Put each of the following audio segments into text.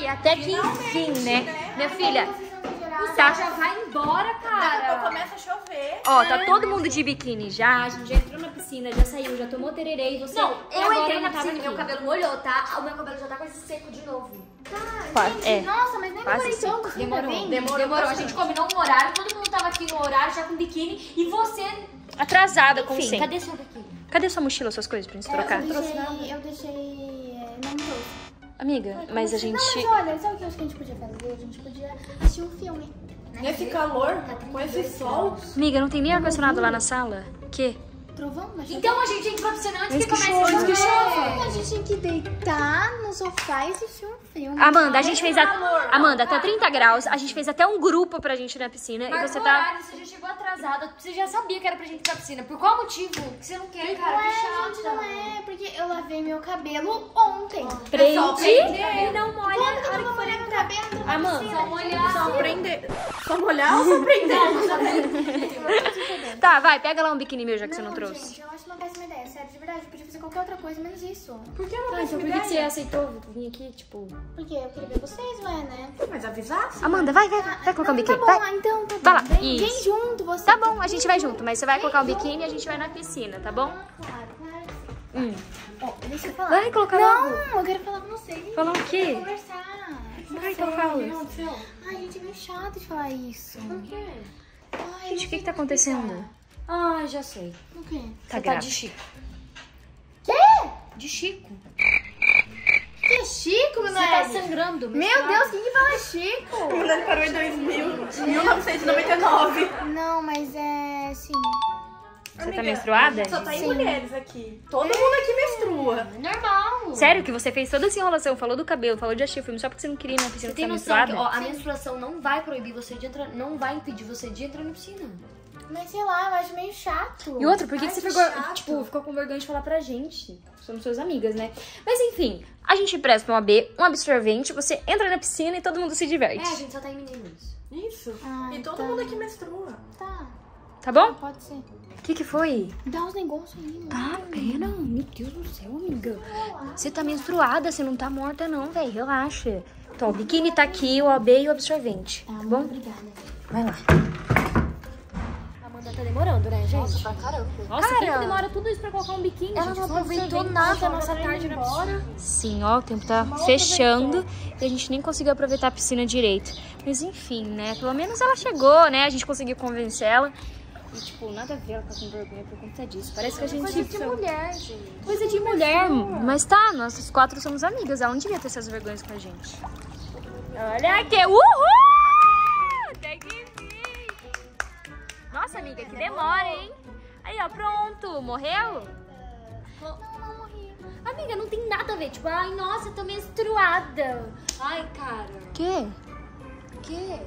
até que enfim, né? Minha filha, Tá, já vai embora, cara. Começa a chover. ó, tá todo mundo de biquíni já. A gente já entrou na piscina, já saiu, já tomou tererê e você... Não, eu agora entrei na não tava piscina e meu aqui. cabelo molhou, tá? O meu cabelo já tá quase seco de novo. Nossa, mas nem Quase demorei tanto. Demorou. A gente combinou um horário, todo mundo tava aqui no horário, já com biquíni, e você... Atrasada, como Enfim, sempre. cadê seu biquíni? Cadê sua mochila, suas coisas pra gente trocar? Eu deixei... Não trouxe. Amiga, mas a gente... Não, mas olha, sabe o que eu acho que a gente podia fazer? A gente podia assistir um filme. Nesse calor, com esse sol. Amiga, não tem nem ar-condicionado lá na sala? Que? Trovão? Mas Então a gente entrou pra piscina antes Mas que que comece a chove, chover. a gente tinha que deitar no sofá e assistir um filme. Amanda, a gente fez Amanda, tá 30 graus, a gente fez até um grupo pra gente ir na piscina Mas e você no tá... horário, você já chegou atrasada, você já sabia que era pra gente ir pra piscina. Por qual motivo? Que você não quer, cara? Não Que é, chato. gente, não é. Porque eu lavei meu cabelo ontem. Prende e não molha Como a que eu hora não vou que for molhar meu entrar. cabelo na Amanda, piscina? molhar. Só prender. Só molhar ou só prender? Tá, vai, pega lá um biquíni meu já que você não Não, trouxe. gente, eu acho uma péssima ideia. Sério, de verdade. Podia fazer qualquer outra coisa, menos isso. Por que não Tá, então por que você aceitou vir aqui, tipo... Porque eu queria ver vocês, ué, né? Mas avisasse. Amanda, vai colocar um Não, biquíni, tá vai. bom, então tá bom. Vai lá, Vem isso. junto, você. Tá bom, a gente vai junto, mas você vai colocar um biquíni e a gente vai na piscina, tá bom? Claro, claro. Ó, Deixa eu falar. vai colocar Não, logo. eu quero falar com vocês. Falar o quê? Conversar. Vai, então fala. Ai, gente, é meio chato de falar isso. Por quê? Ai, Gente, o que tá acontecendo? Ah, já sei. O quê? Tá Você tá grávida. de Chico. Quê? De Chico. Que é Chico, Você Noelle? tá sangrando. Meu Deus, quem que fala Chico? O mulher parou em 1999. Não, mas é assim. Você tá menstruada? Só tá em mulheres aqui. Todo mundo aqui menstrua. Normal. Sério que você fez toda essa enrolação, falou do cabelo, falou de assistir o filme só porque você não queria ir na piscina Você tem tá noção que menstruada? ó, a menstruação não vai proibir você de entrar, não vai impedir você de entrar na piscina. Mas sei lá, eu acho meio chato. E outra, por que, que você que ficou, chato. tipo, ficou com vergonha de falar pra gente? Somos suas amigas, né? Mas enfim, a gente presta um AB, um absorvente, você entra na piscina e todo mundo se diverte. É, a gente só tá em meninos. Isso. Ah, E todo tá. mundo aqui menstrua. Tá, Tá bom? pode ser. O que foi? Dá uns negócios aí. Tá, pera. Meu Deus do céu, amiga. Você tá menstruada, você não tá morta não, velho. Relaxa. Então, o biquíni tá aqui, o AB e o absorvente. Tá bom? Obrigada. Vai lá. Amanda tá demorando, né, gente? Nossa, pra caramba. Nossa, quem Cara, que demora tudo isso pra colocar um biquíni? ela gente? não Só um aproveitou absorvente, nada só a nossa pra tarde ir na embora. piscina. Sim, ó, o tempo tá fechando e a gente nem conseguiu aproveitar a piscina direito. Mas enfim, né? Pelo menos ela chegou, né? A gente conseguiu convencer ela. E, tipo, nada a ver ela tá com vergonha por conta disso. Parece que a gente... Coisa de mulher, gente. Coisa de mulher. Mas tá, nós quatro somos amigas. Ela não devia ter essas vergonhas com a gente. Olha aqui. Uhul! Tem que vir. Nossa, amiga, que demora, hein? Aí, ó, pronto. Morreu? Não morri. Amiga, não tem nada a ver. Tipo, ai, nossa, eu tô menstruada. Ai, cara. Quê? O quê?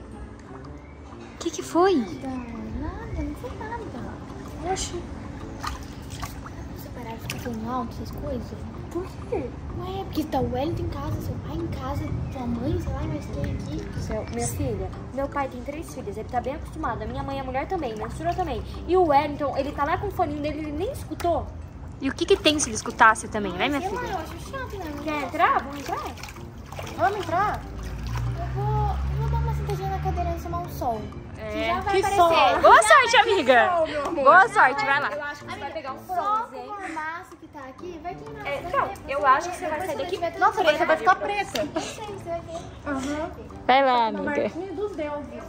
Que foi? Nada, não foi nada. Oxi. Você parar de ficar falando alto essas coisas? Por quê? Ué, porque tá o Wellington em casa, seu pai em casa, sua mãe, sei lá, mas quem aqui? Minha filha, meu pai tem 3 filhos, ele tá bem acostumado. A minha mãe é mulher também, menstrua também. E o Wellington, ele tá lá com o foninho dele, ele nem escutou. E o que que tem se ele escutasse também, né, minha Sei lá, filha? eu acho chato, né? Quer entrar? Vamos entrar? Vamos entrar? Eu vou dar uma sentadinha na cadeira e tomar um sol. É. Já vai Que aparecer. sol. Boa sorte, amiga. Sol, meu amor. Boa sorte, vai lá. Eu acho que você vai pegar um Só bronze, com hein? o mormaço que tá aqui, vai queimar. É, você vai não, ver, você eu vai acho ver. que você vai Depois sair quando daqui- tiver tudo Nossa, certo, você vai ficar preta. eu sei, você vai ver. Vai lá, amiga. Marquinha dos deuses.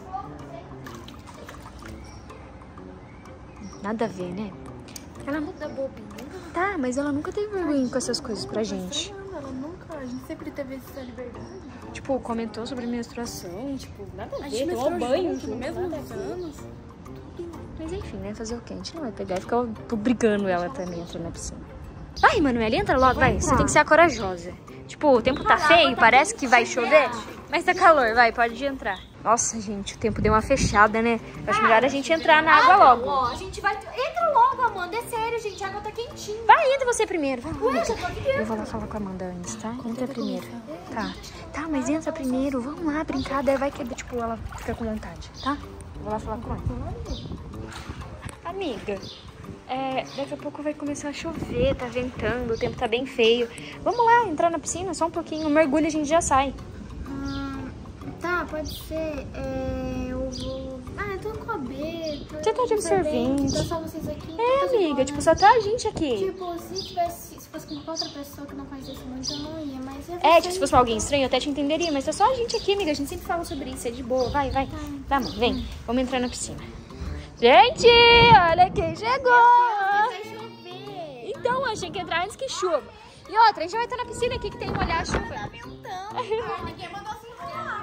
Nada a ver, né? Ela Puta bobinha. tá, mas ela nunca teve vergonha com essas coisas pra gente. Ela nunca, a gente sempre teve essa liberdade. Tipo, comentou sobre menstruação, tipo, nada a A ver, gente tomou menstruou banho, junto, no mesmo anos. Mas enfim, né? Fazer o quê? A gente não vai pegar e ficar obrigando ela também a entrar na piscina. Vai, Manuela, entra logo, vai. Você tem que ser a corajosa. Tipo, o tempo tá feio, parece que vai chover, mas tá calor, vai, pode entrar. Nossa, gente, o tempo deu uma fechada, né? Acho melhor a gente entrar na água logo. Ó, a gente vai... Entra logo, Amanda. É sério, gente. A água tá quentinha. Vai, entra você primeiro. Vai, Ué, já tô aqui dentro. eu vou lá falar com a Amanda antes, tá? Entra primeiro. Tá, mas entra primeiro. Vamos lá brincar, daí vai que, tipo, ela fica com vontade, tá? Eu vou lá falar com ela. Amiga, daqui a pouco vai começar a chover, tá ventando, o tempo tá bem feio. Vamos lá, entrar na piscina, só um pouquinho. Um mergulho a gente já sai. Tá, pode ser. Eu vou. Eu tô com a B. Você tá de absorvente. Tá só vocês aqui. É, amiga, tipo, só tá a gente aqui. Tipo, se fosse com outra pessoa que não conhecesse muito, eu não ia, mas Tipo, se fosse alguém estranho, eu até te entenderia, mas é só a gente aqui, amiga. A gente sempre fala sobre isso, é de boa. Vai. Tá, mãe, vem. Vamos entrar na piscina. Gente, olha quem chegou! vai chover. Então, achei que ia entrar antes que chova. E outra, a gente vai estar na piscina aqui que tem molhar a chuva. Ninguém mandou assim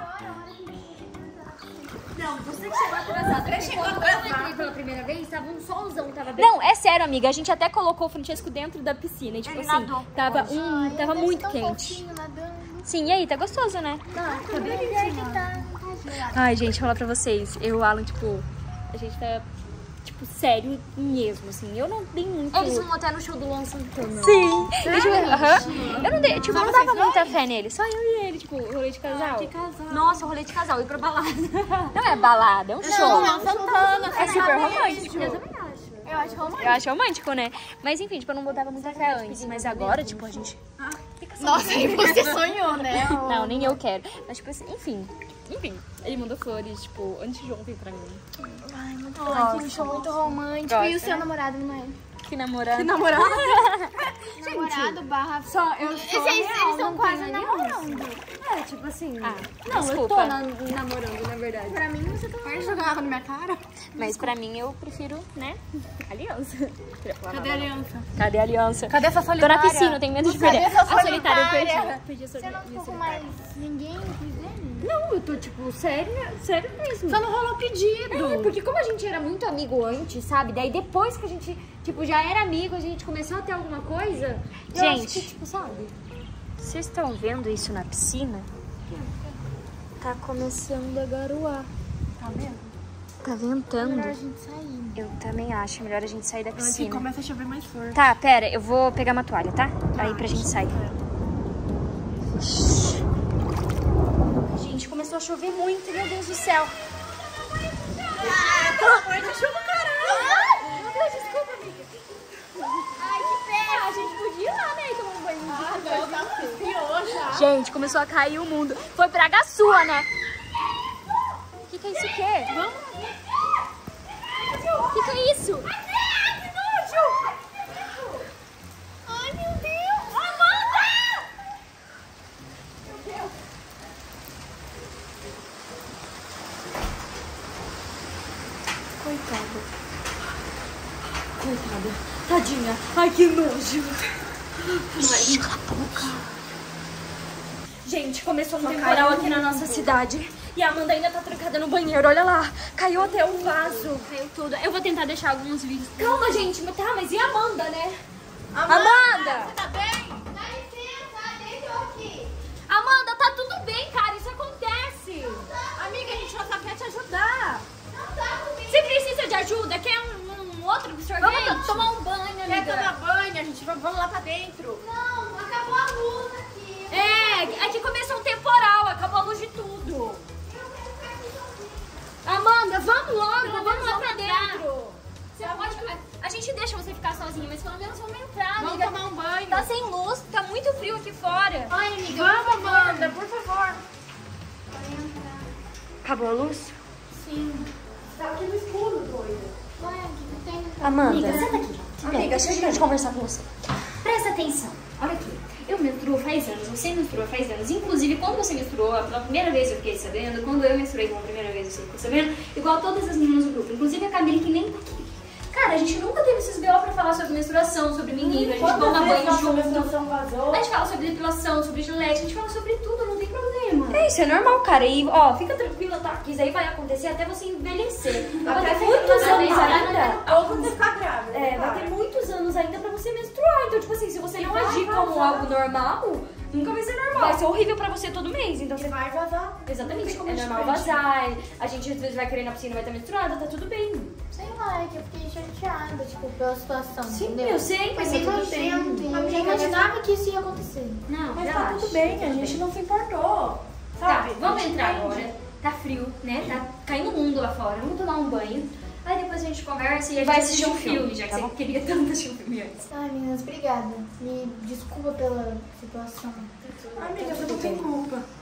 Não, você que chegou atrasada. Quando eu entrei pela primeira vez, tava um solzão, tava bem... Não, é sério, amiga. A gente até colocou o Francesco dentro da piscina. E, tipo assim, tava muito quente. Sim, e aí, tá gostoso, né? Tá bem quentinho. Ai, gente, vou falar pra vocês. Eu e o Alan, tipo, a gente tá, tipo, sério mesmo, assim. Eu não dei muito... Eles vão até no show do Luan Santana. Sim. Eu não dei, tipo, eu não dava muita fé nele. Só eu e ele, tipo, rolê de casal. Que casal. Nossa, rolê de casal, ir pra balada. Não é balada, é um show. Não, Santana. É super romântico. Eu também acho. Eu acho romântico. Eu acho romântico, né? Mas enfim, tipo, eu não botava muita fé antes. Mas agora, tipo, a gente... Nossa, e você sonhou, né? Não, nem eu quero. Mas, tipo assim, enfim, ele mandou flores, tipo, antes de ontem pra mim. Ai, muito bom. Que show muito romântico. E o seu namorado, não é? Que namorado. Namorado? Namorado barra... Só, eu sou Eles real, estão não quase tenho namorando. É, tipo assim... Ah, não, eu desculpa. tô namorando, na verdade. Pra mim, você tá... Pode jogar água na minha cara? Mas pra mim, eu prefiro, né, aliança. Cadê a aliança? Cadê a aliança? Cadê essa Tô solitária? na piscina, eu tenho medo de perder. essa A solitária eu solitária? perdi a Você solitária. não ficou com mais ninguém, inclusive? Não, eu tô, tipo, sério mesmo. Só não rolou pedido. É, porque como a gente era muito amigo antes, sabe? Daí depois que a gente, tipo, já era amigo, a gente começou a ter alguma coisa. Eu acho Gente. que, tipo, sabe? Vocês estão vendo isso na piscina? Tá começando a garoar. Tá vendo? Tá ventando. Melhor a gente sair. Eu também acho melhor a gente sair da Antes que piscina. começa a chover mais forte. Tá, pera, eu vou pegar uma toalha, tá? Aí pra gente sair. Gente, começou a chover muito, meu Deus do céu. Ai, que chuva, caralho! Meu Deus, desculpa, amiga. Ai, que pena. A gente podia ir lá, né, e tomar um banho. Não, tá pior já. Gente, começou a cair o mundo. Foi praga sua, né? O que é isso aqui? Vamos. O que é isso? Ai, meu Deus. Coitada. Tadinha. Ai, que nojo. Cala a boca. Gente, começou um temporal aqui na nossa cidade. E a Amanda ainda tá trancada no banheiro, olha lá. Caiu até o vaso. Caiu tudo. Eu vou tentar deixar alguns vídeos. Calma, gente. Mas e a Amanda, né? Amanda! Você tá bem? Dá licença, deixa eu aqui. Amanda, tá tudo bem, cara. Isso acontece. Amiga, a gente só quer te ajudar. Não tá comigo. Você precisa de ajuda? Quer um outro sorvete? Vamos tomar um banho, Quer amiga. tomar banho? A gente vamos lá pra dentro. Não, acabou a luz aqui. É que começou um temporal. Acabou a luz de tudo. Amanda, vamos logo. Vamos lá pra dentro. Você pode... A gente deixa você ficar sozinha, mas pelo menos vamos entrar, Vamos amiga. tomar um banho. Tá sem luz, tá muito frio aqui fora. Ai, amiga. Vamos, Amanda, por favor. Acabou a luz? Sim. Tá aqui no escuro, doida. Ué, o que tem? Amanda. Senta aqui. Amiga, deixa eu conversar com você. Presta atenção. Olha aqui. Eu menstruo faz anos, você menstrua faz anos. Inclusive, quando você menstruou pela primeira vez eu fiquei sabendo, quando eu menstruei pela primeira vez eu fiquei sabendo, igual todas as meninas do grupo, inclusive a Camille, que nem tá aqui. Cara, a gente nunca teve esses BO pra falar sobre menstruação, sobre menino, a gente toma banho junto. A gente fala sobre depilação, sobre gilete, a gente fala sobre tudo, não tem problema. É isso, é normal, cara. E, ó, fica tranquila, tá? Que isso aí vai acontecer até você envelhecer. Vai ter muitos anos ainda. Ou quando você ficar grávida. É, vai ter muitos anos ainda pra você menstruar. Então, tipo assim, se você não agir como algo normal, nunca vai ser normal. Vai ser horrível pra você todo mês. Então, você Vai vazar. exatamente, é normal vazar. A gente às vezes vai querer ir na piscina e vai estar menstruada, tá tudo bem. Sei lá, é que eu fiquei chateada, tipo, pela situação. Sim, entendeu? eu sei, mas Foi tá bem tudo bem. nojento. Eu Amiga, já imaginava que isso ia acontecer. Não, Mas relaxa. tá tudo bem, a gente não se importou. Tá, Sabe? vamos A gente entrar entende. agora. Tá frio, né? Tá caindo o mundo lá fora. Vamos tomar um banho. Aí depois a gente conversa e a gente Vai assistir um assistir um filme, já que você queria tanto assistir um filme antes. Ai, meninas, obrigada. Me desculpa pela situação. Amiga, você não tem culpa.